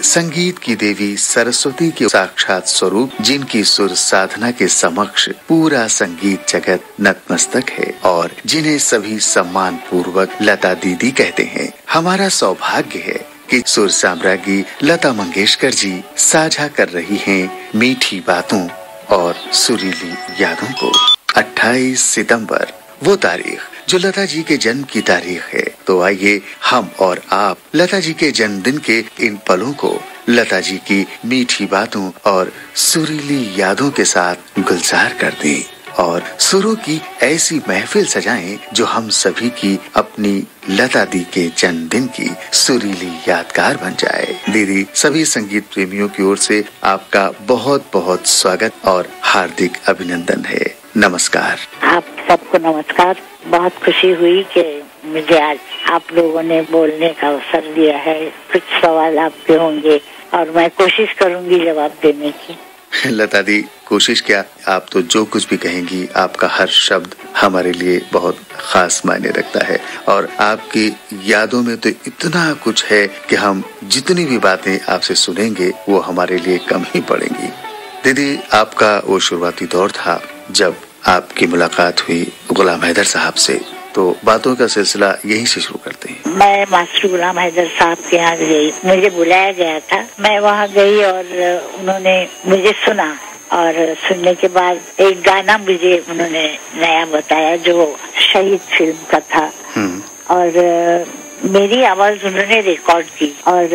संगीत की देवी सरस्वती के साक्षात स्वरूप, जिनकी सुर साधना के समक्ष पूरा संगीत जगत नतमस्तक है और जिन्हें सभी सम्मान पूर्वक लता दीदी कहते हैं। हमारा सौभाग्य है कि सुर साम्राज्ञी लता मंगेशकर जी साझा कर रही हैं मीठी बातों और सुरीली यादों को। 28 सितंबर वो तारीख जो लता जी के जन्म की तारीख है। तो आइए हम और आप लता जी के जन्मदिन के इन पलों को लता जी की मीठी बातों और सुरीली यादों के साथ गुलजार कर दें और सुरों की ऐसी महफिल सजाएं जो हम सभी की अपनी लता दी के जन्मदिन की सुरीली यादगार बन जाए। दीदी, सभी संगीत प्रेमियों की ओर से आपका बहुत बहुत स्वागत और हार्दिक अभिनंदन है। नमस्कार। आप सबको नमस्कार। बहुत खुशी हुई कि मुझे आज आप लोगों ने बोलने का अवसर दिया है। कुछ सवाल आपके होंगे और मैं कोशिश करूंगी जवाब देने की। लता दी, कोशिश क्या, आप तो जो कुछ भी कहेंगी, आपका हर शब्द हमारे लिए बहुत खास मायने रखता है और आपकी यादों में तो इतना कुछ है कि हम जितनी भी बातें आपसे सुनेंगे वो हमारे लिए कम ही पड़ेंगी। दीदी, आपका वो शुरुआती दौर था जब आपकी मुलाकात हुई गुलाम हैदर साहब से, तो बातों का सिलसिला यहीं से शुरू करते हैं। मैं मास्टर गुलाम हैदर साहब के यहाँ गई, मुझे बुलाया गया था। मैं वहाँ गई और उन्होंने मुझे सुना और सुनने के बाद एक गाना मुझे उन्होंने नया बताया जो शहीद फिल्म का था और मेरी आवाज उन्होंने रिकॉर्ड की और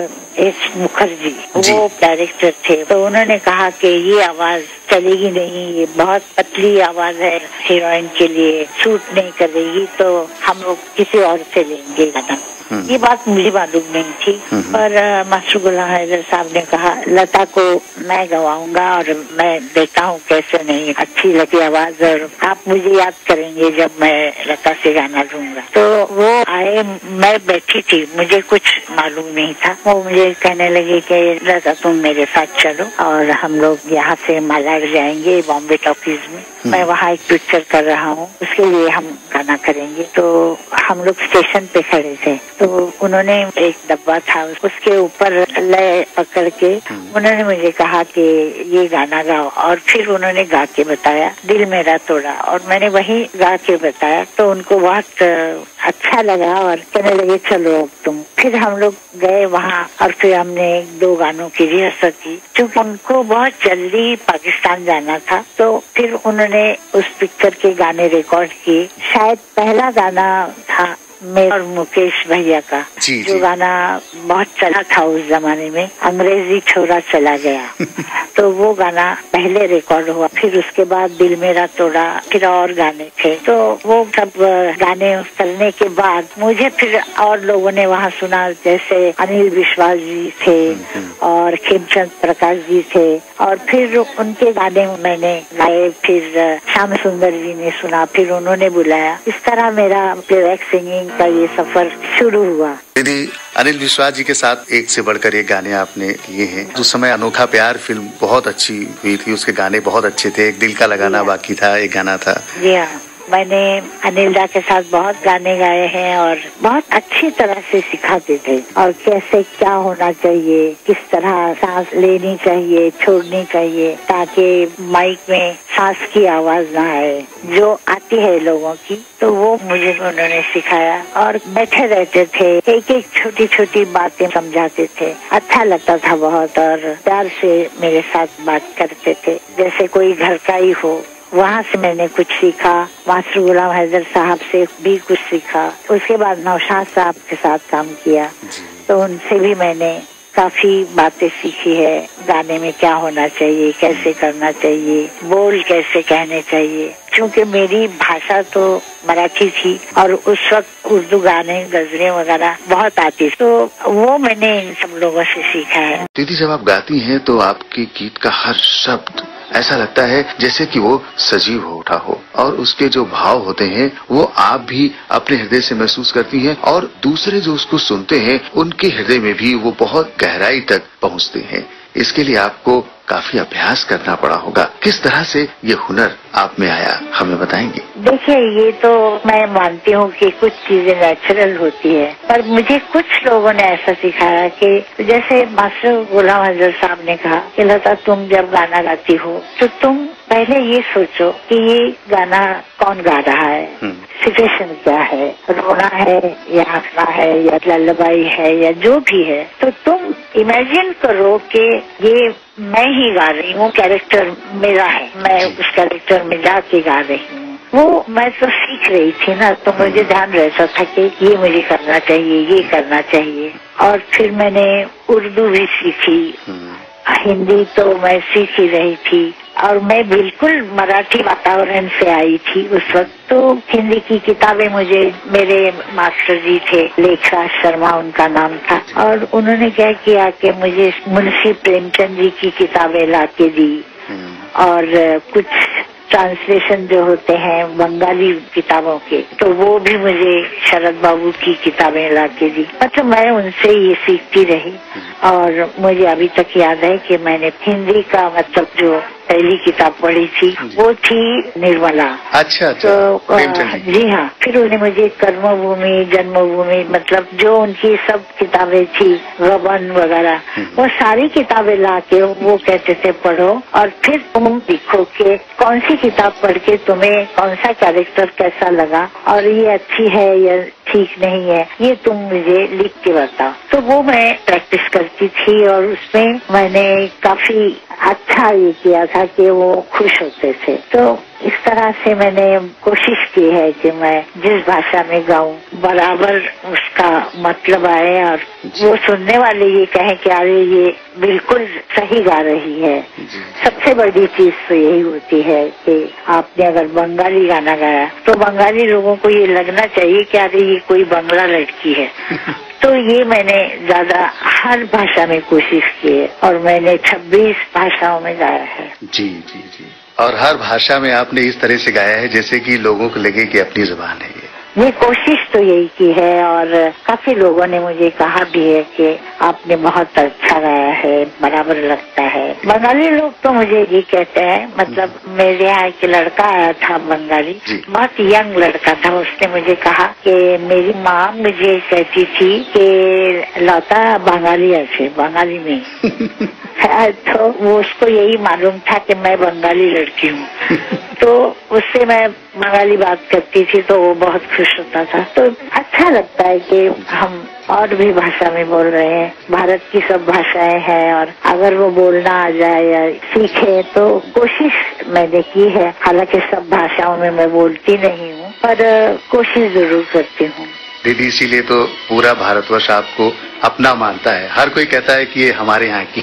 एस मुखर्जी वो डायरेक्टर थे, तो उन्होंने कहा कि ये आवाज चलेगी नहीं, ये बहुत पतली आवाज है, हीरोइन के लिए सूट नहीं करेगी, तो हम लोग किसी और से लेंगे गाना। ये बात मुझे मालूम नहीं थी पर मास्टर गुलाम हैदर साहब ने कहा लता को मैं गवाऊंगा और मैं देखता हूँ कैसे नहीं अच्छी लगी आवाज और आप मुझे याद करेंगे जब मैं लता से गाना लूंगा। तो वो आए, मैं बैठी थी, मुझे कुछ मालूम नहीं था। वो मुझे कहने लगे कि लता तुम मेरे साथ चलो और हम लोग यहाँ से मालाड जाएंगे बॉम्बे टॉकीज में। मैं वहाँ एक पिक्चर कर रहा हूँ, उसके लिए हम गाना करेंगे। तो हम लोग स्टेशन पे खड़े थे, तो उन्होंने एक डब्बा था, उसके ऊपर लय पकड़ के उन्होंने मुझे कहा कि ये गाना गाओ और फिर उन्होंने गा के बताया दिल मेरा तोड़ा और मैंने वही गा के बताया। तो उनको बहुत अच्छा लगा और कहने लगे चलो अब तुम। फिर हम लोग गए वहाँ और फिर हमने 2 गानों की रिहर्सल की। क्योंकि उनको बहुत जल्दी पाकिस्तान जाना था, तो फिर उन्होंने उस पिक्चर के गाने रिकॉर्ड किए। शायद पहला गाना था मेरे और मुकेश भैया का जो गाना बहुत चला था उस जमाने में, अंग्रेजी छोरा चला गया। तो वो गाना पहले रिकॉर्ड हुआ, फिर उसके बाद दिल मेरा तोड़ा, फिर और गाने थे। तो वो सब गाने करने के बाद मुझे फिर और लोगों ने वहाँ सुना, जैसे अनिल विश्वास जी थे और खेमचंद प्रकाश जी थे और फिर उनके गाने मैंने गाए। फिर श्याम सुंदर जी ने सुना, फिर उन्होंने बुलाया। इस तरह मेरा प्लेबैक सिंगिंग का ये सफर शुरू हुआ। दीदी, अनिल विश्वास जी के साथ एक से बढ़कर एक गाने आपने लिए हैं। उस समय अनोखा प्यार फिल्म बहुत अच्छी हुई थी, उसके गाने बहुत अच्छे थे। एक दिल का लगाना बाकी था, एक गाना था। जी हाँ, मैंने अनिल दा के साथ बहुत गाने गाए हैं और बहुत अच्छी तरह से सिखाते थे और कैसे क्या होना चाहिए, किस तरह सांस लेनी चाहिए, छोड़नी चाहिए, ताकि माइक में सांस की आवाज ना आए जो आती है लोगों की। तो वो मुझे उन्होंने सिखाया और बैठे रहते थे, एक एक छोटी छोटी बातें समझाते थे। अच्छा लगता था बहुत और प्यार से मेरे साथ बात करते थे जैसे कोई घर का ही हो। वहाँ से मैंने कुछ सीखा, मास्टर गुलाम हैदर साहब से भी कुछ सीखा। उसके बाद नौशाद साहब के साथ काम किया, तो उनसे भी मैंने काफी बातें सीखी है। गाने में क्या होना चाहिए, कैसे करना चाहिए, बोल कैसे कहने चाहिए। क्योंकि मेरी भाषा तो मराठी थी और उस वक्त उर्दू गाने गजलें वगैरह बहुत आती, तो वो मैंने इन सब लोगों से सीखा है। दीदी, जब आप गाती हैं तो आपके गीत का हर शब्द ऐसा लगता है जैसे कि वो सजीव हो उठा हो और उसके जो भाव होते हैं वो आप भी अपने हृदय से महसूस करती हैं और दूसरे जो उसको सुनते हैं उनके हृदय में भी वो बहुत गहराई तक पहुंचते हैं। इसके लिए आपको काफी अभ्यास करना पड़ा होगा। किस तरह से ये हुनर आप में आया, हमें बताएंगे? देखिए, ये तो मैं मानती हूँ कि कुछ चीजें नेचुरल होती है, पर मुझे कुछ लोगों ने ऐसा सिखाया कि जैसे मास्टर गुलाम हजर साहब ने कहा कि लता, तुम जब गाना गाती हो तो तुम पहले ये सोचो कि ये गाना कौन गा रहा है, सिचुएशन क्या है, रोना है या हंसना है या लल्लबाई है या जो भी है, तो तुम इमेजिन करो कि ये मैं ही गा रही हूँ, कैरेक्टर मेरा है, मैं उस कैरेक्टर में जाके गा रही हूँ। वो मैं तो सीख रही थी ना, तो मुझे ध्यान रहता था कि ये मुझे करना चाहिए, ये करना चाहिए। और फिर मैंने उर्दू भी सीखी, हिंदी तो मैं सीख ही रही थी, और मैं बिल्कुल मराठी वातावरण से आई थी उस वक्त। तो हिंदी की किताबें मुझे, मेरे मास्टर जी थे, लेखराज शर्मा उनका नाम था, और उन्होंने क्या किया कि मुझे मुंशी प्रेमचंद जी की किताबें ला के दी, और कुछ ट्रांसलेशन जो होते हैं बंगाली किताबों के, तो वो भी मुझे शरद बाबू की किताबें ला के दी। मतलब मैं उनसे ये सीखती रही, और मुझे अभी तक याद है कि मैंने हिंदी का मतलब जो पहली किताब पढ़ी थी वो थी निर्मला। अच्छा। तो जी हाँ, फिर उन्हें मुझे कर्मभूमि, जन्मभूमि, मतलब जो उनकी सब किताबें थी, गबन वगैरह, वो सारी किताबें ला के वो कहते थे पढ़ो, और फिर तुम लिखो कि कौन सी किताब पढ़ के तुम्हें कौन सा कैरेक्टर कैसा लगा, और ये अच्छी है या ठीक नहीं है, ये तुम मुझे लिख के बताओ। तो वो मैं प्रैक्टिस करती थी, और उसमें मैंने काफी अच्छा ये किया था कि वो खुश होते थे। तो इस तरह से मैंने कोशिश की है कि मैं जिस भाषा में गाऊं बराबर उसका मतलब आए, और वो सुनने वाले ये कहें कि अरे ये बिल्कुल सही गा रही है। सबसे बड़ी चीज तो यही होती है कि आपने अगर बंगाली गाना गाया तो बंगाली लोगों को ये लगना चाहिए कि अरे ये कोई बंगला लड़की है। तो ये मैंने ज्यादा हर भाषा में कोशिश की है, और मैंने 26 भाषाओं में गाया है। जी जी जी। और हर भाषा में आपने इस तरह से गाया है जैसे कि लोगों को लगे कि अपनी जुबान है ये कोशिश तो यही की है, और काफी लोगों ने मुझे कहा भी है कि आपने बहुत अच्छा गाया है, बराबर लगता है। बंगाली लोग तो मुझे ये कहते हैं, मतलब मेरे यहाँ एक लड़का आया था बंगाली, बहुत यंग लड़का था, उसने मुझे कहा कि मेरी माँ मुझे कहती थी कि लता बंगाली है, बंगाली में। तो वो उसको यही मालूम था कि मैं बंगाली लड़की हूँ, तो उससे मैं बंगाली बात करती थी, तो वो बहुत खुश होता था। तो अच्छा लगता है कि हम और भी भाषा में बोल रहे हैं, भारत की सब भाषाएं हैं, और अगर वो बोलना आ जाए या सीखे तो कोशिश मैंने की है। हालांकि सब भाषाओं में मैं बोलती नहीं हूँ, पर कोशिश जरूर करती हूँ। दीदी, इसीलिए तो पूरा भारतवर्ष आपको अपना मानता है, हर कोई कहता है कि ये हमारे यहाँ की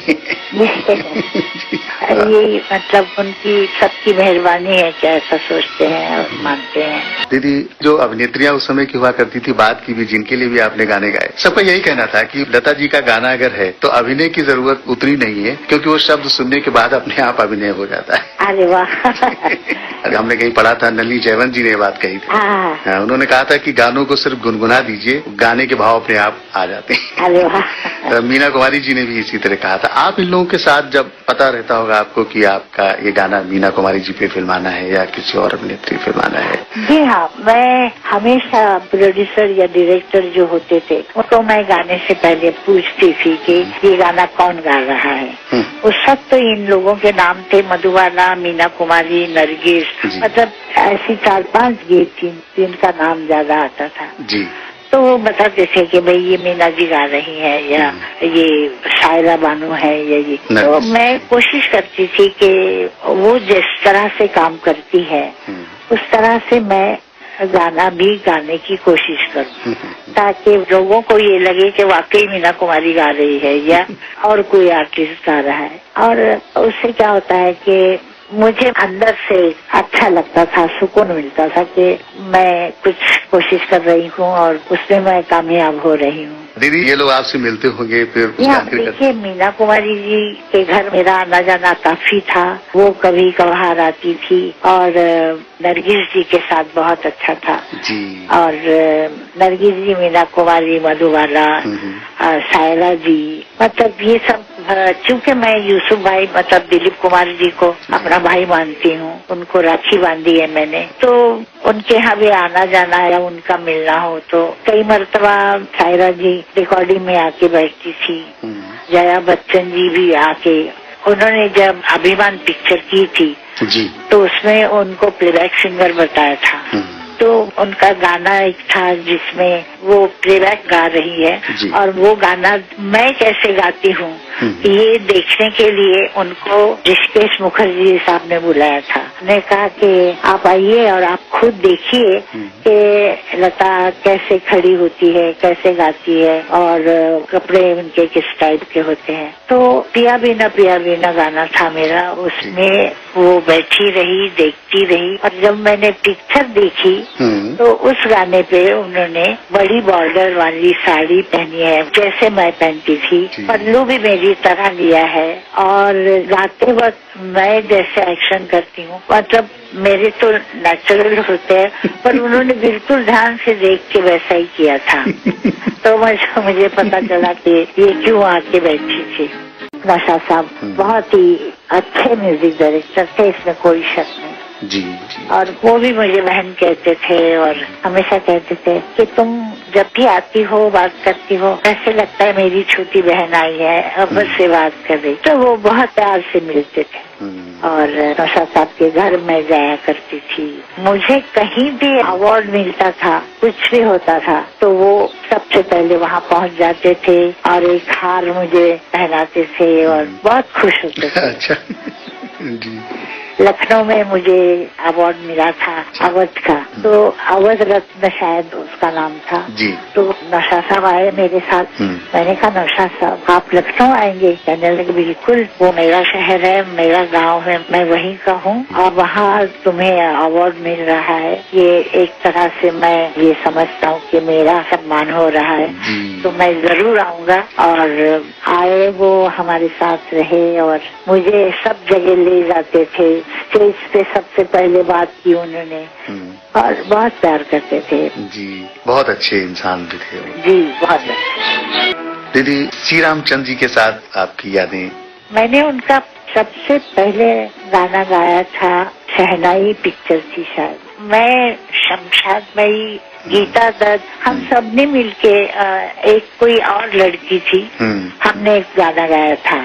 ये मतलब उनकी सबकी मेहरबानी है कि ऐसा सोचते हैं और मानते हैं। दीदी, जो अभिनेत्रियां उस समय की हुआ करती थी, बात की भी, जिनके लिए भी आपने गाने गाए, सबका यही कहना था कि लता जी का गाना अगर है तो अभिनय की जरूरत उतनी नहीं है, क्योंकि वो शब्द सुनने के बाद अपने आप अभिनय हो जाता है। अरे वाह। हमने कहीं पढ़ा था, नली जयवंत जी ने बात कही थी। उन्होंने कहा था कि गानों को सिर्फ गुनगुना दीजिए, गाने के भाव अपने आप आ जाते हैं। अरे वाह। मीना कुमारी जी ने भी इसी तरह कहा था। आप इन लोगों के साथ जब पता रहता होगा आपको कि आपका ये गाना मीना कुमारी जी पे फिल्माना है या किसी और अभिनेत्री फिल्माना है? जी हाँ, मैं हमेशा प्रोड्यूसर या डायरेक्टर जो होते थे उनको मैं गाने से पहले पूछती थी कि ये गाना कौन गा रहा है। उस वक्त तो इन लोगों के नाम थे मधुबाला, मीना कुमारी, नरगिस, मतलब ऐसी 4-5 गीत थी जिनका नाम ज्यादा आता था जी। तो वो बताते थे कि भाई ये मीना जी गा रही है या ये शायरा बानो है या ये। तो मैं कोशिश करती थी कि वो जिस तरह से काम करती है उस तरह से मैं गाना भी गाने की कोशिश करूं, ताकि लोगों को ये लगे कि वाकई मीना कुमारी गा रही है या और कोई आर्टिस्ट गा रहा है। और उससे क्या होता है कि मुझे अंदर से अच्छा लगता था, सुकून मिलता था कि मैं कुछ कोशिश कर रही हूँ और उसमें मैं कामयाब हो रही हूँ। दीदी, ये लोग आपसे मिलते होंगे फिर? देखिए, मीना कुमारी जी के घर मेरा आना जाना काफी था, वो कभी कभार आती थी, और नरगिस जी के साथ बहुत अच्छा था जी। और नरगिस जी, मीना कुमारी, मधुबाला, शायरा जी, मतलब ये सब चूंकि मैं यूसुफ भाई मतलब दिलीप कुमार जी को अपना भाई मानती हूँ, उनको राखी बांधी है मैंने, तो उनके यहाँ भी आना जाना या उनका मिलना हो तो कई मरतबा सायरा जी रिकॉर्डिंग में आके बैठती थी, जया बच्चन जी भी आके, उन्होंने जब अभिमान पिक्चर की थी जी तो उसमें उनको प्लेबैक सिंगर बताया था। तो उनका गाना एक था जिसमें वो प्लेबैक गा रही है और वो गाना मैं कैसे गाती हूँ ये देखने के लिए उनको ऋषिकेश मुखर्जी साहब ने बुलाया था। उन्होंने कहा कि आप आइए और आप खुद देखिए कि लता कैसे खड़ी होती है, कैसे गाती है और कपड़े उनके किस टाइप के होते हैं। तो पिया बिना गाना था मेरा, उसमें वो बैठी रही देखती रही और जब मैंने पिक्चर देखी तो उस गाने पे उन्होंने बड़ी बॉर्डर वाली साड़ी पहनी है जैसे मैं पहनती थी, पल्लू भी मेरी तरह लिया है और गाते वक्त मैं जैसे एक्शन करती हूँ मतलब मेरे तो नेचुरल होते हैं पर उन्होंने बिल्कुल ध्यान से देख के वैसा ही किया था। तो मुझे पता चला कि ये क्यों आके बैठी थी। नशा साहब बहुत ही अच्छे म्यूजिक डायरेक्टर थे, इसमें कोई शक नहीं। जी और वो भी मुझे बहन कहते थे और हमेशा कहते थे कि तुम जब भी आती हो बात करती हो ऐसे लगता है मेरी छोटी बहन आई है अब से बात कर रही। तो वो बहुत प्यार से मिलते थे और नौशाद साहब के घर में जाया करती थी। मुझे कहीं भी अवार्ड मिलता था, कुछ भी होता था तो वो सबसे पहले वहाँ पहुँच जाते थे और एक हार मुझे पहनाते थे और बहुत खुश होते थे। अच्छा जी। लखनऊ में मुझे अवार्ड मिला था अवध का, तो अवध रत्न शायद उसका नाम था जी। तो नौशाद साहब आए मेरे साथ। मैंने कहा नौशाद साहब आप लखनऊ आएंगे? कहने लगे बिल्कुल, वो मेरा शहर है, मेरा गांव है, मैं वहीं का हूँ और वहाँ तुम्हें अवार्ड मिल रहा है, ये एक तरह से मैं ये समझता हूँ कि मेरा सम्मान हो रहा है, तो मैं जरूर आऊंगा। और आए, वो हमारे साथ रहे और मुझे सब जगह ले जाते थे। स्टेज पे सबसे पहले बात की उन्होंने और बहुत प्यार करते थे जी। बहुत अच्छे इंसान भी थे जी, बहुत अच्छे। दीदी श्री रामचंद्र जी के साथ आपकी यादें? मैंने उनका सबसे पहले गाना गाया था, शहनाई पिक्चर थी शायद, मैं शमशाद मई, गीता दत्त, हम सब ने मिलके एक कोई और लड़की थी, हमने एक गाना गाया था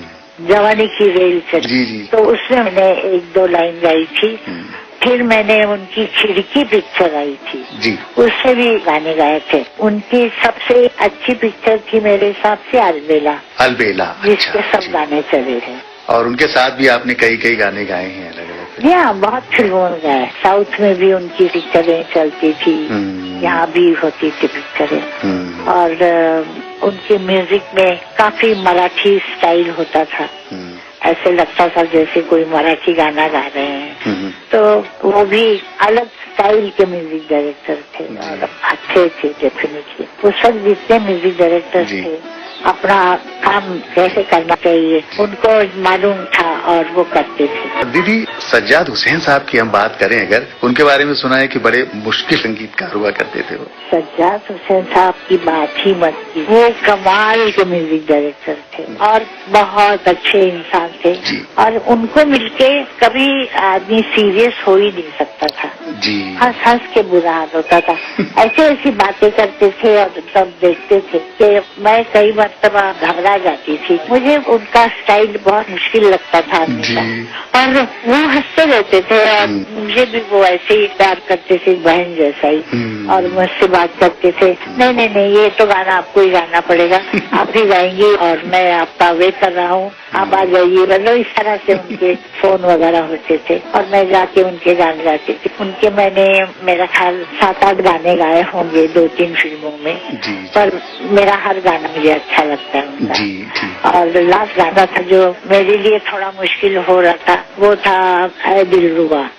जवानी की रेल चली। तो उसमें मैंने एक दो लाइन गाई थी। फिर मैंने उनकी खिड़की पिक्चर आई थी जी, उससे भी गाने गाए थे। उनकी सबसे अच्छी पिक्चर थी मेरे हिसाब से अलबेला, जिसके सब गाने चले हैं। और उनके साथ भी आपने कई गाने गाए हैं अलग अलग? या बहुत फिल्मों में गाए, साउथ में भी उनकी पिक्चरें चलती थी, यहाँ भी होती थी पिक्चरें। और उनके म्यूजिक में काफी मराठी स्टाइल होता था, ऐसे लगता था जैसे कोई मराठी गाना गा रहे हैं। तो वो भी अलग स्टाइल के म्यूजिक डायरेक्टर थे और अच्छे थे डेफिनेटली। उस वक्त जितने म्यूजिक डायरेक्टर थे अपना काम कैसे करना चाहिए उनको मालूम था और वो करते थे। दीदी सज्जाद हुसैन साहब की हम बात करें अगर, उनके बारे में सुना है कि बड़े मुश्किल संगीतकार हुआ करते थे वो। सज्जाद हुसैन साहब की बात ही मत की, वो कमाल के म्यूजिक डायरेक्टर थे और बहुत अच्छे इंसान थे और उनको मिलके कभी आदमी सीरियस हो ही नहीं सकता था जी। हंस के बुरा हाल होता था। ऐसी बातें करते थे और सब देखते थे कि मैं कई मरतबा घबरा जाती थी। मुझे उनका स्टाइल बहुत मुश्किल लगता था और वो हंसते रहते थे और मुझे भी वो ऐसे ही प्यार करते थे बहन जैसा ही और मुझसे बात करते थे, नहीं ये तो गाना आपको ही गाना पड़ेगा, आप ही गाएंगी और मैं आपका वेट कर रहा हूँ, आप आ जाइए। मतलब इस तरह से उनके फोन वगैरह होते थे और मैं जाके उनके गाने गाती थी। उनके मैंने मेरा ख्याल 7-8 गाने गाए होंगे 2-3 फिल्मों में, पर मेरा हर गाना मुझे अच्छा लगता है उनका। और लास्ट गाना था जो मेरे लिए थोड़ा मुश्किल हो रहा था वो था ऐ दिलरुबा।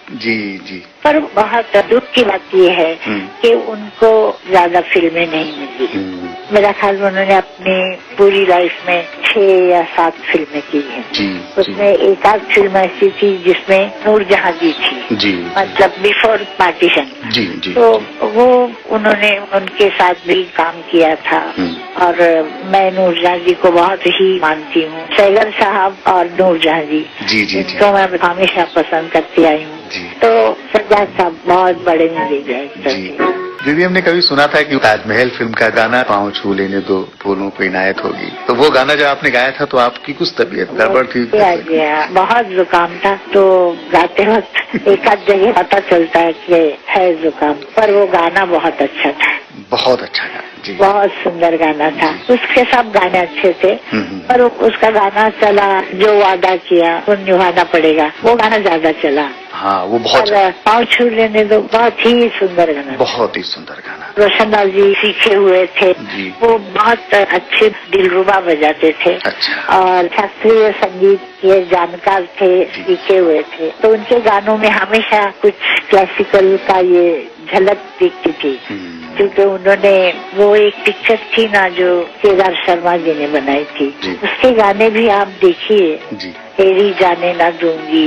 जी जी। पर बहुत दुख की बात ये है कि उनको ज्यादा फिल्में नहीं मिली। मेरा ख्याल में उन्होंने अपनी पूरी लाइफ में 6 या 7 फिल्में की हैं। उसमें एक आध फिल्म ऐसी थी जिसमें नूरजहां जी थी जी, मतलब बिफोर पार्टीशन जी जी। तो वो उन्होंने उनके साथ भी काम किया था और मैं नूरजहां जी को बहुत ही मानती हूँ। सैगर साहब और नूरजहां जी इनको मैं हमेशा पसंद करती आई हूँ। तो सज्जाद साहब बहुत बड़े म्यूजिक। दीदी हमने कभी सुना था कि ताजमहल फिल्म का गाना पाँव छू लेने दो फूलों को इनायत होगी, तो वो गाना जब आपने गाया था तो आपकी कुछ तबीयत गड़बड़ थी? बहुत जुकाम था, तो गाते वक्त एक आध जगह पता चलता है कि है जुकाम, पर वो गाना बहुत अच्छा था। बहुत अच्छा गाना जी, बहुत सुंदर गाना था। उसके सब गाने अच्छे थे, पर उसका गाना चला जो वादा किया वो निभाना पड़ेगा, वो गाना ज्यादा चला। हाँ वो बहुत पाँव छू लेने दो बहुत ही सुंदर गाना, बहुत ही सुंदर गाना। रोशनलाल जी सीखे हुए थे जी। वो बहुत अच्छे दिलरुबा बजाते थे। अच्छा। और शास्त्रीय संगीत के जानकार थे, सीखे हुए थे, तो उनके गानों में हमेशा कुछ क्लासिकल का ये झलक दिखती थी। क्योंकि उन्होंने वो एक पिक्चर थी ना जो केदार शर्मा जी ने बनाई थी, उसके गाने भी आप देखिए, तेरी जाने ना दूंगी,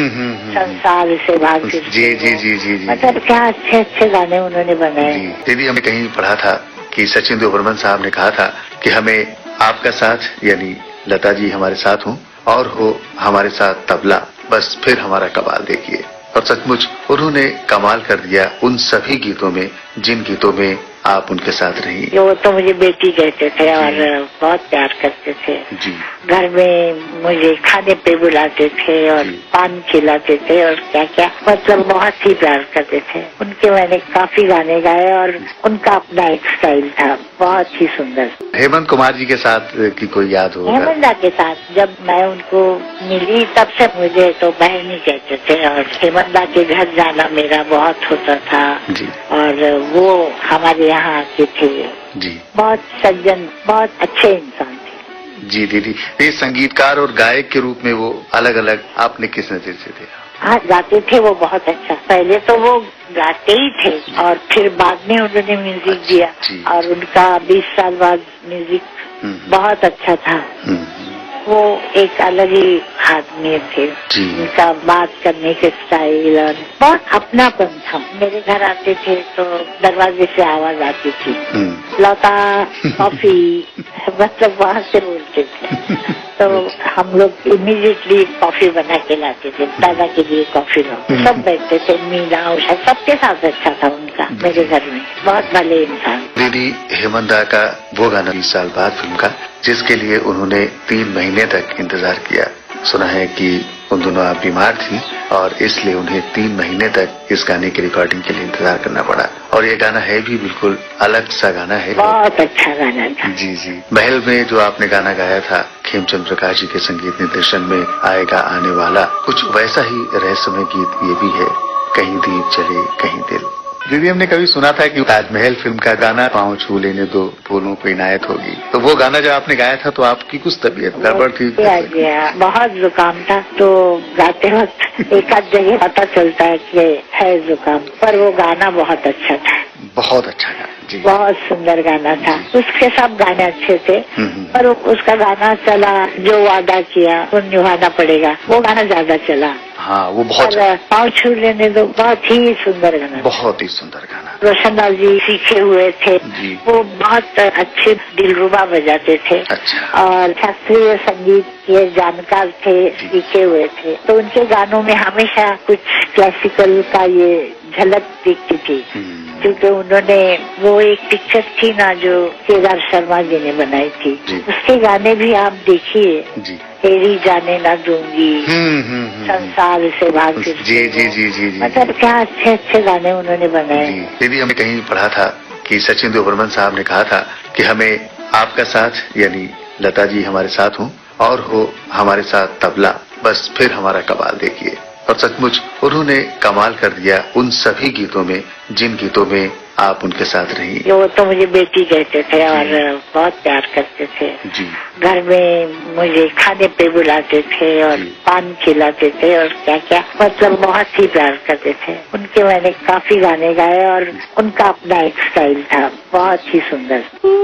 संसार से भाग जी जी जी जी जी। मतलब क्या अच्छे अच्छे गाने उन्होंने बनाए। दीदी हमने कहीं पढ़ा था कि सचिन देव बर्मन साहब ने कहा था कि हमें आपका साथ यानी लता जी हमारे साथ हो और हो हमारे साथ तबला, बस फिर हमारा कमाल देखिए। और सचमुच उन्होंने कमाल कर दिया उन सभी गीतों में जिन गीतों में आप उनके साथ रही। वो तो मुझे बेटी कहते थे और बहुत प्यार करते थे जी। घर में मुझे खाने पे बुलाते थे और पान खिलाते थे और क्या क्या, मतलब बहुत ही प्यार करते थे। उनके मैंने काफी गाने गाए और उनका अपना एक स्टाइल था, बहुत ही सुंदर। हेमंत कुमार जी के साथ की कोई याद हो? हेमंत दा के साथ जब मैं उनको मिली तब से मुझे तो बहन ही कहते थे और हेमंत दा के घर जाना मेरा बहुत होता था जी। और वो हमारे यहाँ के थे जी, बहुत सज्जन, बहुत अच्छे इंसान थे जी। दीदी ये संगीतकार और गायक के रूप में वो अलग अलग आपने किस नजर से देखा? हाँ गाते थे वो बहुत अच्छा। पहले तो वो गाते ही थे और फिर बाद में उन्होंने म्यूजिक दिया और उनका 20 साल बाद म्यूजिक बहुत अच्छा था। वो एक अलग ही आदमी थे, उनका बात करने के स्टाइल और बहुत अपनापन था। मेरे घर आते थे तो दरवाजे से आवाज आती थी, लता कॉफी, मतलब वहाँ से बोलते थे। तो हम लोग इमीडिएटली कॉफी बना के लाते थे, दादा के लिए कॉफी लो। सब बैठते थे, मीना उषा सबके साथ अच्छा था उनका मेरे घर में, बहुत भले इंसान। दीदी हेमंत दा का वो गाना 20 साल बाद फिल्म का, जिसके लिए उन्होंने 3 महीने तक इंतजार किया। सुना है कि उन दोनों आप बीमार थी और इसलिए उन्हें 3 महीने तक इस गाने की रिकॉर्डिंग के लिए इंतजार करना पड़ा। और ये गाना है भी बिल्कुल अलग सा गाना है, बहुत अच्छा गाना था जी जी। महल में जो आपने गाना गाया था खेमचंद प्रकाश जी के संगीत निर्देशन में, आएगा आने वाला, कुछ वैसा ही रहस्यमय गीत ये भी है, कहीं दीप चले कहीं दिल। दीदी हमने कभी सुना था कि ताजमहल फिल्म का गाना पाँव छू लेने दो फूलों को इनायत होगी, तो वो गाना जब आपने गाया था तो आपकी कुछ तबीयत गड़बड़ थी? बहुत जुकाम था, तो गाते वक्त एक आध जगह पता चलता है कि है जुकाम, पर वो गाना बहुत अच्छा था। बहुत अच्छा गाना जी, बहुत सुंदर गाना था। उसके सब गाने अच्छे थे, पर उसका गाना चला जो वादा किया वो निभाना पड़ेगा, वो गाना ज्यादा चला। हाँ वो बहुत पाँव छू लेने दो बहुत ही सुंदर गाना, बहुत ही सुंदर गाना। रोशनलाल जी सीखे हुए थे जी। वो बहुत अच्छे दिलरुबा बजाते थे। अच्छा। और शास्त्रीय संगीत के जानकार थे, सीखे हुए थे, तो उनके गानों में हमेशा कुछ क्लासिकल का ये झलक दिखती थी। क्योंकि उन्होंने वो एक पिक्चर थी ना जो केदार शर्मा जी ने बनाई थी, उसके गाने भी आप देखिए, तेरी जाने ना दूंगी, संसार से भाग जी जी जी जी जी। मतलब क्या अच्छे अच्छे गाने उन्होंने बनाए। दीदी हमने कहीं पढ़ा था कि सचिन देव बर्मन साहब ने कहा था कि हमें आपका साथ यानी लता जी हमारे साथ हो और हो हमारे साथ तबला, बस फिर हमारा कमाल देखिए। और सचमुच उन्होंने कमाल कर दिया उन सभी गीतों में जिन गीतों में आप उनके साथ रही? वो तो मुझे बेटी कहते थे और बहुत प्यार करते थे जी। घर में मुझे खाने पे बुलाते थे और पान खिलाते थे और क्या क्या, मतलब बहुत ही प्यार करते थे। उनके मैंने काफी गाने गाए और उनका अपना एक स्टाइल था, बहुत ही सुंदर।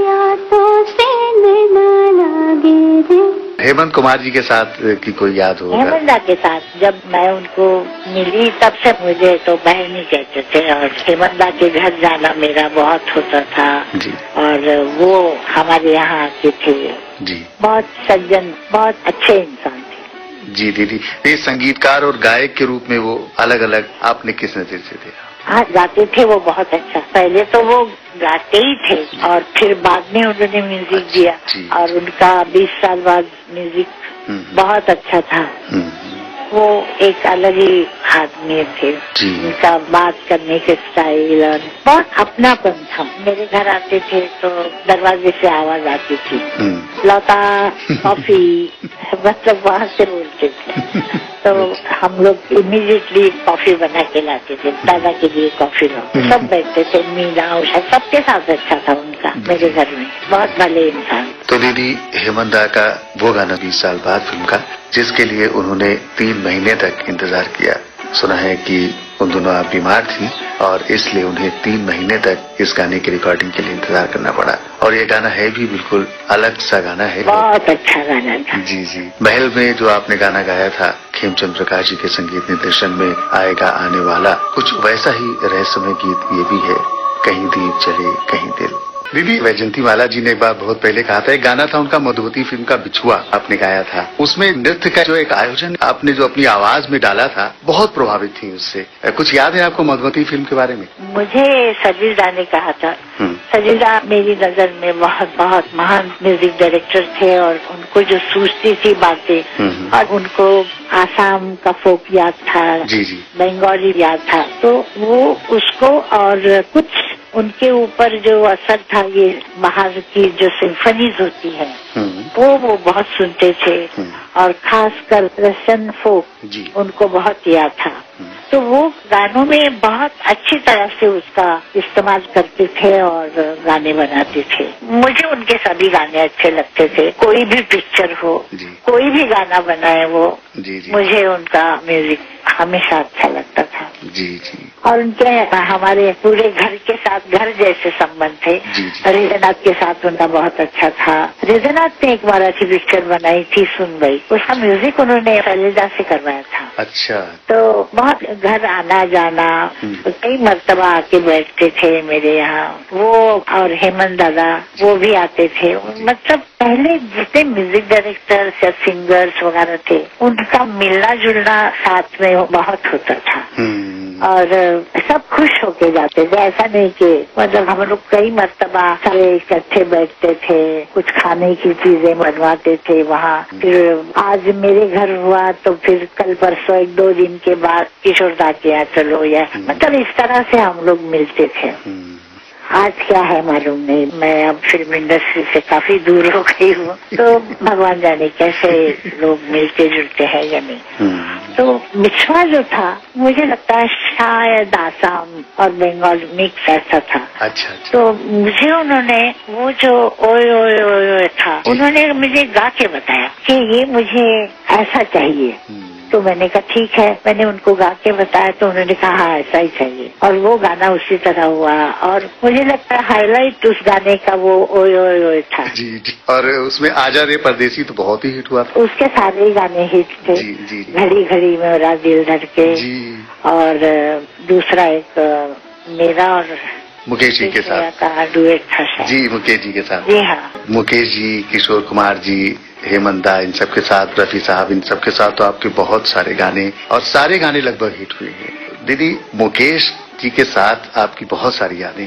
हेमंत कुमार जी के साथ की कोई याद हो? हेमंत दा के साथ जब मैं उनको मिली तब से मुझे तो बहन ही कहते थे और हेमंत दा के घर जाना मेरा बहुत होता था जी। और वो हमारे यहाँ के थे जी। बहुत सज्जन, बहुत अच्छे इंसान थे। जी दीदी, ये संगीतकार और गायक के रूप में वो अलग अलग आपने किस नजर से देखा? हाँ, गाते थे वो बहुत अच्छा। पहले तो वो गाते ही थे और फिर बाद में उन्होंने म्यूजिक दिया और उनका 20 साल बाद म्यूजिक बहुत अच्छा था। वो एक अलग ही आदमी थे, उनका बात करने के स्टाइल और बहुत अपनापन था। मेरे घर आते थे तो दरवाजे से आवाज आती थी, लौटा कॉफी, मतलब वहाँ से बोलते थे तो हम लोग इमीडिएटली कॉफी बना के लाते थे, दादा के लिए कॉफी लो। सब बैठते थे, मीना उषा सबके साथ अच्छा था उनका मेरे घर में, बहुत भले इंसान। तो दीदी, हेमंत दा का वो गाना 20 साल बाद फिल्म का, जिसके लिए उन्होंने 3 महीने तक इंतजार किया। सुना है कि उन दोनों आप बीमार थी और इसलिए उन्हें 3 महीने तक इस गाने की रिकॉर्डिंग के लिए इंतजार करना पड़ा। और ये गाना है भी बिल्कुल अलग सा गाना है, बहुत अच्छा गाना था। जी जी। महल में जो आपने गाना गाया था खेमचंद प्रकाश जी के संगीत निर्देशन में, आएगा आने वाला, कुछ वैसा ही रहस्यमय गीत ये भी है, कहीं दीप चले कहीं दिल। दीदी, वैजंती माला जी ने एक बार बहुत पहले कहा था, एक गाना था उनका मधुमती फिल्म का बिछुआ आपने गाया था, उसमें नृत्य का जो एक आयोजन आपने जो अपनी आवाज में डाला था, बहुत प्रभावित थी उससे। कुछ याद है आपको मधुमती फिल्म के बारे में? मुझे सजीदा ने कहा था। सजीदा मेरी नजर में बहुत बहुत महान म्यूजिक डायरेक्टर थे और उनको जो सूझती थी बातें और उनको आसाम का फोक याद था, जी जी, बंगाली याद था, तो वो उसको और कुछ उनके ऊपर जो असर था, ये बाहर की जो सिम्फनीज होती है वो बहुत सुनते थे और खासकर रशियन फोक उनको याद याद था। तो वो गानों में बहुत अच्छी तरह से उसका इस्तेमाल करते थे और गाने बनाते थे। मुझे उनके सभी गाने अच्छे लगते थे, कोई भी पिक्चर हो, कोई भी गाना बनाए वो, मुझे उनका म्यूजिक हमेशा अच्छा लगता था। जी जी। और उनके हमारे पूरे घर के साथ घर जैसे संबंध थे। रेजनाथ के साथ उनका बहुत अच्छा था। रेजनाथ ने एक मराठी पिक्चर बनाई थी सुन गई, उसका म्यूजिक उन्होंने शैलजा से करवाया था। अच्छा। तो बहुत घर आना जाना, कई मर्तबा आके बैठते थे मेरे यहाँ वो, और हेमंत दादा वो भी आते थे। मतलब पहले जितने म्यूजिक डायरेक्टर्स या सिंगर्स वगैरह थे, उनका मिलना जुलना साथ में बहुत होता था और सब खुश होके जाते थे। ऐसा नहीं कि मतलब हम लोग कई मर्तबा सारे इकट्ठे बैठते थे, कुछ खाने की चीजें बनवाते थे वहाँ। फिर आज मेरे घर हुआ तो फिर कल परसों 1-2 दिन के बाद किशोर दा के यहाँ चलो, या मतलब इस तरह से हम लोग मिलते थे। आज क्या है मालूम नहीं, मैं अब फिल्म इंडस्ट्री से काफी दूर हो गई हूँ, तो भगवान जाने कैसे लोग मिलते जुलते हैं या नहीं। तो बिछुआ जो था, मुझे लगता है शायद आसाम और बंगाल मिक्स ऐसा था। अच्छा। तो मुझे उन्होंने वो जो ओए ओए ओए था, उन्होंने मुझे गा के बताया कि ये मुझे ऐसा चाहिए। तो मैंने कहा ठीक है, मैंने उनको गा के बताया तो उन्होंने कहा हाँ ऐसा ही चाहिए, और वो गाना उसी तरह हुआ। और मुझे लगता है हाईलाइट उस गाने का वो ओए ओए ओए था। जी जी। और उसमें आजा रे परदेसी तो बहुत ही हिट हुआ था। उसके सारे ही गाने हिट थे। जी जी। घड़ी घड़ी मेरा दिल धड़के जी। और दूसरा एक मेरा और मुकेश जी के साथ डुएट था जी, मुकेश जी के साथ। जी हाँ, मुकेश जी, किशोर कुमार जी, हेमंत दा, इन सबके साथ, रफी साहब, इन सबके साथ तो आपके बहुत सारे गाने, और सारे गाने लगभग हिट हुए हैं। दीदी, मुकेश जी के साथ आपकी बहुत सारी यादें हैं,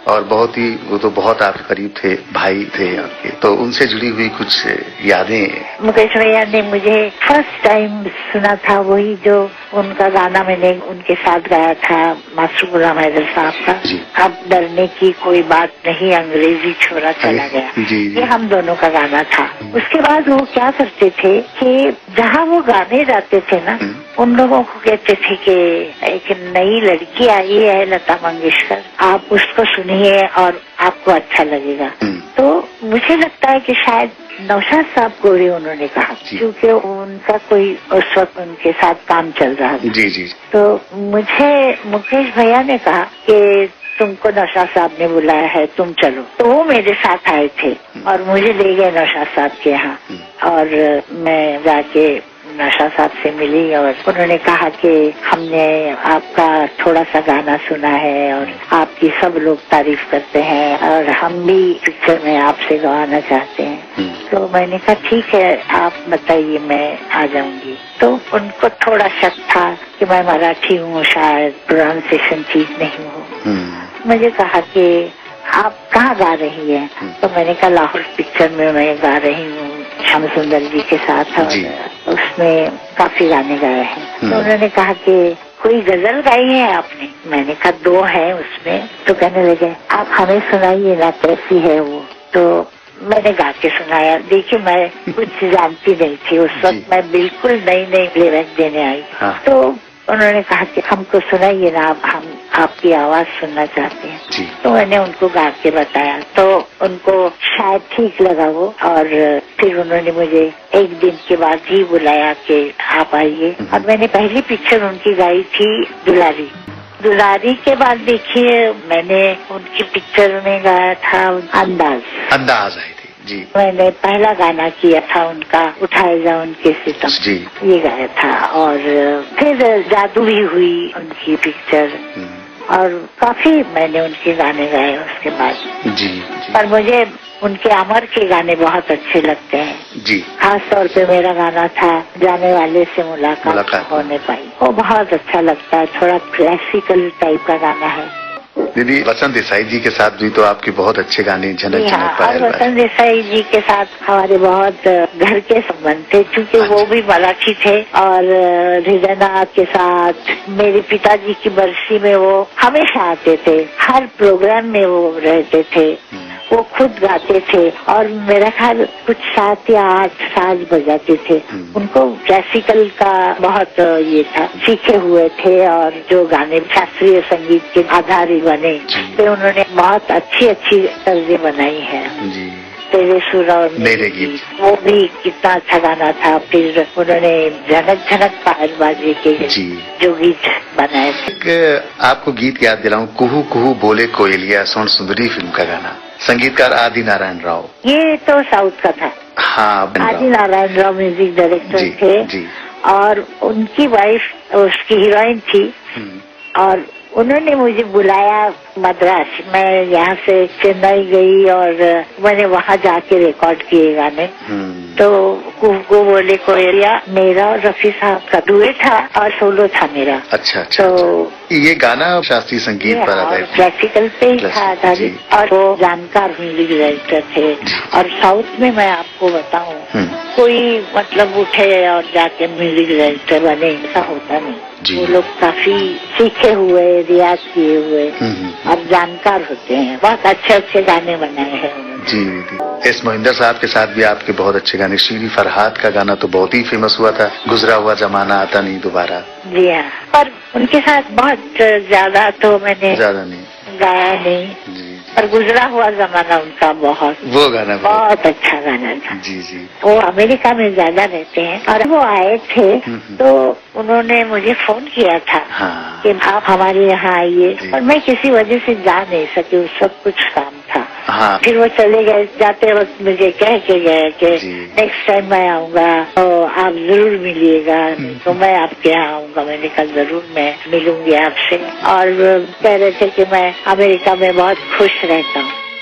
और बहुत ही वो तो बहुत आपके करीब थे, भाई थे आपके, तो उनसे जुड़ी हुई कुछ यादें। मुकेश भैया ने मुझे फर्स्ट टाइम सुना था वही जो उनका गाना मैंने उनके साथ गाया था, मास्टर गुलाम हैदर साहब का, अब डरने की कोई बात नहीं, अंग्रेजी छोरा चला गया। ये हम दोनों का गाना था। उसके बाद वो क्या करते थे कि जहाँ वो गाने जाते थे ना, उन लोगों को कहते थे कि एक नई लड़की आई है लता मंगेशकर, आप उसको सुनिए और आपको अच्छा लगेगा। तो मुझे लगता है कि शायद नौशाद साहब को भी उन्होंने कहा, क्योंकि उनका कोई उस वक्त उनके साथ काम चल रहा था। जी। तो मुझे मुकेश भैया ने कहा कि तुमको नौशाद साहब ने बुलाया है, तुम चलो। तो वो मेरे साथ आए थे और मुझे ले गए नौशाद साहब के यहाँ, और मैं जाके नौशाद साहब से मिली और उन्होंने कहा कि हमने आपका थोड़ा सा गाना सुना है और आपकी सब लोग तारीफ करते हैं और हम भी पिक्चर में आपसे गाना चाहते हैं। तो मैंने कहा ठीक है, आप बताइए, मैं आ जाऊंगी। तो उनको थोड़ा शक था कि मैं मराठी हूँ, शायद प्रोनाउंसिएशन ठीक नहीं हो। मुझे कहा कि आप कहाँ गा रही हैं? तो मैंने कहा लाहौर पिक्चर में मैं गा रही हूँ श्याम सुंदर जी के साथ, और उसमें काफी गाने गाए हैं। तो उन्होंने कहा कि कोई गजल गाई है आपने? मैंने कहा 2 है उसमें। तो कहने लगे आप हमें सुनाइए ना, कैसी है वो? तो मैंने गा के सुनाया। देखिए मैं कुछ जानती नहीं थी उस वक्त, मैं बिल्कुल नई प्लेबैक देने आई। तो उन्होंने कहा कि हमको सुनाइए ना, हम आपकी आवाज सुनना चाहते हैं। तो मैंने उनको गा के बताया, तो उनको शायद ठीक लगा वो, और फिर उन्होंने मुझे एक दिन के बाद ही बुलाया कि आप आइए। और मैंने पहली पिक्चर उनकी गाई थी दुलारी के बाद देखिए मैंने उनकी पिक्चर में गाया था अंदाज आई थी जी। मैंने पहला गाना किया था उनका, उठाए जाओ उनके सितम जी, ये गाया था। और फिर जादू भी हुई उनकी पिक्चर, और काफी मैंने उनके गाने गाए उसके बाद जी। पर मुझे उनके अमर के गाने बहुत अच्छे लगते हैं जी। खास तौर पे मेरा गाना था जाने वाले से मुलाकात होने पाई, वो बहुत अच्छा लगता है, थोड़ा क्लासिकल टाइप का गाना है। दीदी वसंत देसाई जी के साथ भी तो आपके बहुत अच्छे गाने झनक झनक पायल। और वसंत देसाई जी के साथ हमारे बहुत घर के संबंध थे, क्योंकि वो भी मराठी थे। और हृदयनाथ के साथ मेरे पिताजी की बरसी में वो हमेशा आते थे, हर प्रोग्राम में वो रहते थे, वो खुद गाते थे और मेरा ख्याल कुछ 7 या 8 साज बजाते थे। उनको क्लासिकल का बहुत ये था, सीखे हुए थे, और जो गाने शास्त्रीय संगीत के आधारित बने तो उन्होंने बहुत अच्छी तर्जें बनाई है। तेरे सुर और मेरे गीत, वो भी कितना अच्छा गाना था। फिर उन्होंने झनक झनक पायल बाजे के जो गीत बनाए थे। आपको गीत याद दिलाऊं, कुहू कुहू बोले कोयलिया, सोन सुंदरी फिल्म का गाना, संगीतकार आदि नारायण राव। ये तो साउथ का था। हाँ, आदि नारायण राव म्यूजिक डायरेक्टर थे जी। और उनकी वाइफ उसकी हीरोइन थी, और उन्होंने मुझे बुलाया मद्रास। मैं यहाँ से चेन्नई गई और मैंने वहाँ जाके रिकॉर्ड किए गाने। तो को बोले कोयलिया मेरा और रफी साहब का डुएट था और सोलो था मेरा। अच्छा। तो ये गाना शास्त्रीय संगीत पर आधारित, क्लासिकल पे ही था आधारित, और वो जानकार म्यूजिक डायरेक्टर थे। और साउथ में मैं आपको बताऊं, कोई मतलब उठे और जाके म्यूजिक डायरेक्टर बने, ऐसा होता नहीं। वो लोग काफी सीखे हुए, रियाज किए हुए और जानकार होते हैं। बहुत अच्छे गाने बनाए हैं जी। एस मोहिंदर साहब के साथ भी आपके बहुत अच्छे गाने, शीरी फरहाद का गाना तो बहुत ही फेमस हुआ था, गुजरा हुआ जमाना आता नहीं दोबारा। जी हाँ, पर उनके साथ बहुत ज्यादा तो मैंने गाया नहीं जी। पर गुजरा हुआ जमाना उनका वो गाना बहुत अच्छा गाना था जी। वो अमेरिका में ज्यादा रहते हैं, और वो आए थे तो उन्होंने मुझे फोन किया था कि आप हमारे यहाँ आइए, और मैं किसी वजह से जा नहीं सकी, उस वक्त कुछ काम था। फिर वो चले गए, जाते वक्त मुझे कह के गए कि नेक्स्ट टाइम मैं आऊंगा तो आप जरूर मिलिएगा, तो मैं आपके यहाँ आऊंगा। मैंने कहा जरूर मैं मिलूंगी आपसे, और कह रहे थे कि मैं अमेरिका में बहुत खुश रहता हूँ।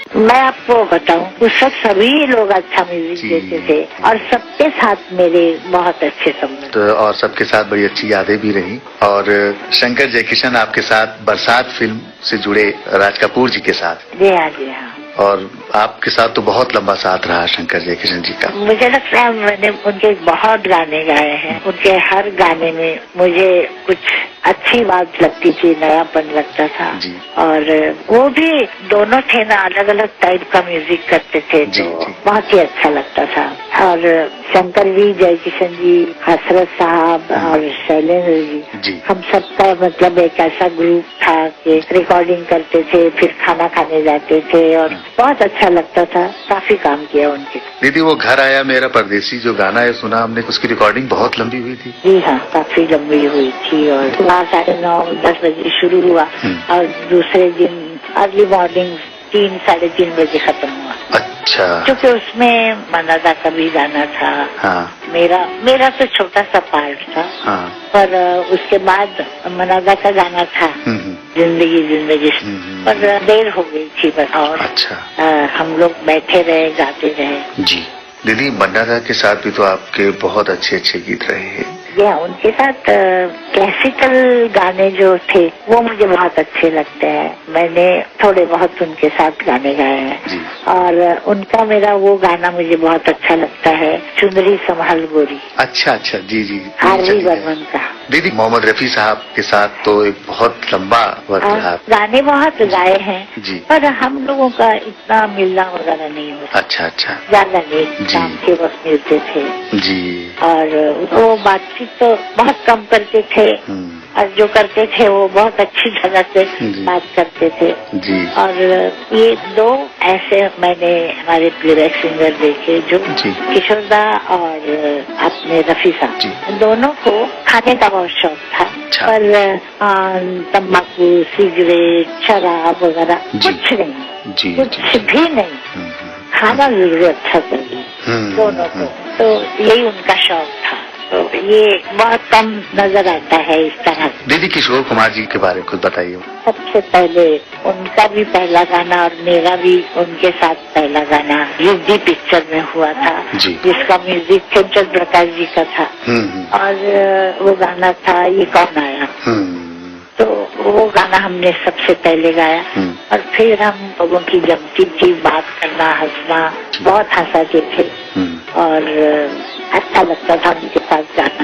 मैं आपको बताऊं, उस वक्त सभी लोग अच्छा म्यूजिक देते थे और सबके साथ मेरे बहुत अच्छे संबंध और सबके साथ बड़ी अच्छी यादें भी रही। और शंकर जयकिशन आपके साथ बरसात फिल्म से जुड़े राज कपूर जी के साथ। जी हाँ, जी हाँ। और आपके साथ तो बहुत लंबा साथ रहा शंकर जयकिशन जी का। मुझे लगता है मैंने उनके बहुत गाने गाए हैं। उनके हर गाने में मुझे कुछ अच्छी बात लगती थी, नयापन लगता था जी। और वो भी दोनों थे ना, अलग अलग टाइप का म्यूजिक करते थे जी, तो जी। बहुत ही अच्छा लगता था। और शंकर जी, जयकिशन जी, हसरत साहब और शैलेंद्र जी, हम सबका मतलब एक ऐसा ग्रुप था कि रिकॉर्डिंग करते थे, फिर खाना खाने जाते थे और बहुत अच्छा लगता था। काफी काम किया उनके। दीदी, वो घर आया मेरा परदेसी जो गाना है सुना हमने, उसकी रिकॉर्डिंग बहुत लंबी हुई थी। जी हाँ, काफी लंबी हुई थी और सुबह 9:30 बजे शुरू हुआ और दूसरे दिन अर्ली मॉर्निंग 3 साढ़े 3 बजे खत्म हुआ। अच्छा। क्योंकि उसमें मनादा का भी गाना था। हाँ। मेरा तो छोटा सा पार्ट था। हाँ। पर उसके बाद मनादा का गाना था, जिंदगी जिंदगी, पर देर हो गई थी बस। और अच्छा। हम लोग बैठे रहे, गाते रहे जी। दीदी, मन्नादा के साथ भी तो आपके बहुत अच्छे अच्छे गीत रहे हैं। या उनके साथ क्लासिकल गाने जो थे वो मुझे बहुत अच्छे लगते हैं। मैंने थोड़े बहुत उनके साथ गाने गाए हैं और उनका मेरा वो गाना मुझे बहुत अच्छा लगता है, चुनरी संभाल गोरी। अच्छा अच्छा, जी जी। आर.वी. बर्मन का। दीदी, मोहम्मद रफी साहब के साथ तो एक बहुत लंबा वक्त रहा। गाने बहुत गाए हैं जी, पर हम लोगों का इतना मिलना वगैरह नहीं होता। अच्छा अच्छा, ज्यादा नहीं, काम के वक्त मिलते थे जी। और वो बातचीत तो बहुत कम करते थे और जो करते थे वो बहुत अच्छी तरह से बात करते थे जी। और ये दो ऐसे मैंने हमारे प्लेबैक सिंगर देखे जो किशोरदा और अपने रफी साहब, दोनों को खाने का बहुत शौक था। पर तम्बाकू, सिगरेट, शराब वगैरह कुछ नहीं, कुछ भी नहीं, खाना जरूर अच्छा चाहिए दोनों को। तो यही उनका शौक था। तो ये बहुत कम नजर आता है इस तरह। दीदी, किशोर कुमार जी के बारे में कुछ बताइए। सबसे पहले उनका भी पहला गाना और मेरा भी उनके साथ पहला गाना युद्धि पिक्चर में हुआ था जी, जिसका म्यूजिक खेमचंद प्रकाश जी का था। और वो गाना था ये कौन आया। तो वो गाना हमने सबसे पहले गाया और फिर हम लोगों की जमती थी बात करना, हंसना, बहुत हंसाते थे और अच्छा लगता था उनके साथ गाना।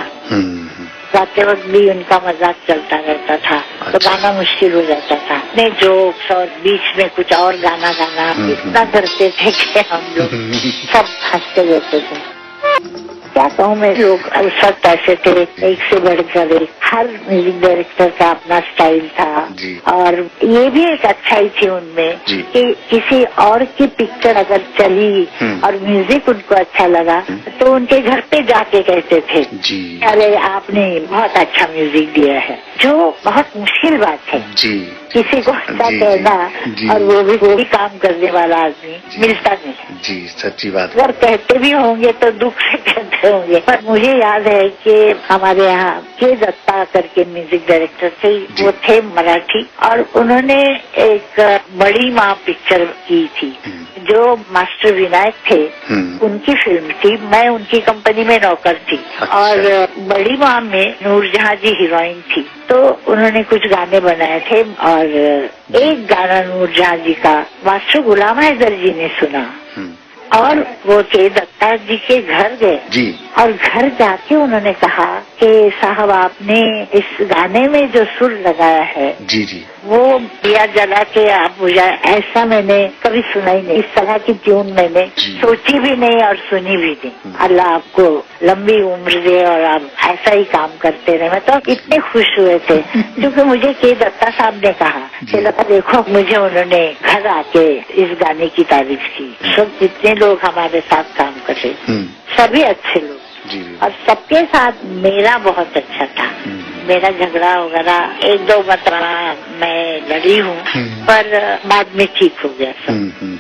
गाते वक्त भी उनका मजाक चलता रहता था। अच्छा। तो गाना मुश्किल हो जाता था, इतने जोक्स और बीच में कुछ और गाना इतना करते थे कि हम लोग सब हंसते रहते थे। क्या कहूँ मैं, लोग उस वक्त ऐसे थे, एक से बढ़कर एक, हर म्यूजिक डायरेक्टर का अपना स्टाइल था और ये भी एक अच्छाई थी उनमें कि किसी और की पिक्चर अगर चली और म्यूजिक उनको अच्छा लगा तो उनके घर पे जाके कहते थे अरे आपने बहुत अच्छा म्यूजिक दिया है, जो बहुत मुश्किल बात है किसी को अच्छा कहना, और वो भी कोई काम करने वाला आदमी मिलता नहीं जी। सच्ची बात। अगर कहते भी होंगे तो दुख से कहते होंगे। पर मुझे याद है कि हमारे यहाँ के दत्ता करके म्यूजिक डायरेक्टर थे, वो थे मराठी, और उन्होंने एक बड़ी माँ पिक्चर की थी जो मास्टर विनायक थे उनकी फिल्म थी। मैं उनकी कंपनी में नौकर थी। अच्छा। और बड़ी माँ में नूरजहां जी हीरोइन थी। तो उन्होंने कुछ गाने बनाए थे और एक गाना नूरजहां जी का मास्टर गुलाम हैदर जी ने सुना और वो के दत्ता जी के घर गए जी। और घर जाके उन्होंने कहा कि साहब आपने इस गाने में जो सुर लगाया है जी जी, वो दिया जला के आप मुझे, ऐसा मैंने कभी सुना ही नहीं। इस तरह की ट्यून मैंने सोची भी नहीं और सुनी भी नहीं। अल्लाह आपको लंबी उम्र दे और आप ऐसा ही काम करते रहे। मैं तो इतने खुश हुए थे क्योंकि मुझे के दत्ता साहब ने कहा कि देखो, मुझे उन्होंने घर आके इस गाने की तारीफ की। सब जितने लोग हमारे साथ काम कर रहे सभी अच्छे लोग और सबके साथ मेरा बहुत अच्छा था। मेरा झगड़ा वगैरह 1-2 मरतबा मैं लड़ी हूँ पर बाद में ठीक हो गया सब।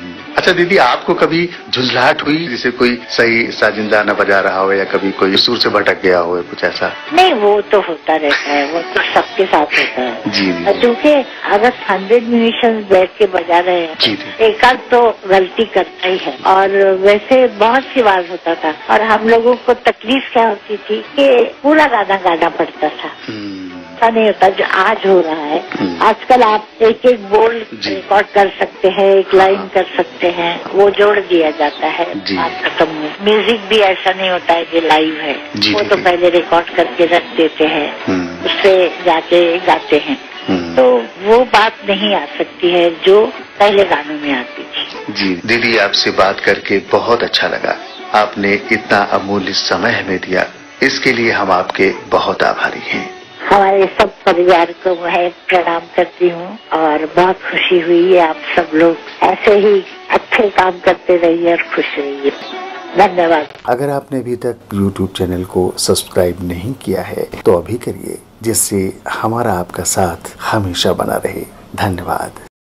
अच्छा दीदी, आपको कभी झुंझलाहट हुई, जैसे कोई सही साजिंदा न बजा रहा हो या कभी कोई सुर से भटक गया हो, कुछ ऐसा? नहीं, वो तो होता रहता है, वो तो सबके साथ होता है जी। क्योंकि अगर 100 म्यूजिशियंस बैठ के बजा रहे हैं, एक आध तो गलती करता ही है। और वैसे बहुत सी बार होता था, और हम लोगों को तकलीफ क्या होती थी कि पूरा गाना गाना पड़ता था। ऐसा नहीं होता जो आज हो रहा है। आजकल आप एक एक बोल रिकॉर्ड कर सकते हैं, एक लाइन कर सकते हैं, वो जोड़ दिया जाता है, बात खत्म। म्यूजिक भी ऐसा नहीं होता है कि लाइव है, वो तो पहले रिकॉर्ड करके रख देते हैं, उससे जाके गाते हैं। तो वो बात नहीं आ सकती है जो पहले गानों में आती थी। जी दीदी, आपसे बात करके बहुत अच्छा लगा। आपने इतना अमूल्य समय हमें दिया, इसके लिए हम आपके बहुत आभारी हैं। हमारे सब परिवार को मैं प्रणाम करती हूँ और बहुत खुशी हुई है। आप सब लोग ऐसे ही अच्छे काम करते रहिए और खुश रहिए। धन्यवाद। अगर आपने अभी तक YouTube चैनल को सब्सक्राइब नहीं किया है तो अभी करिए, जिससे हमारा आपका साथ हमेशा बना रहे। धन्यवाद।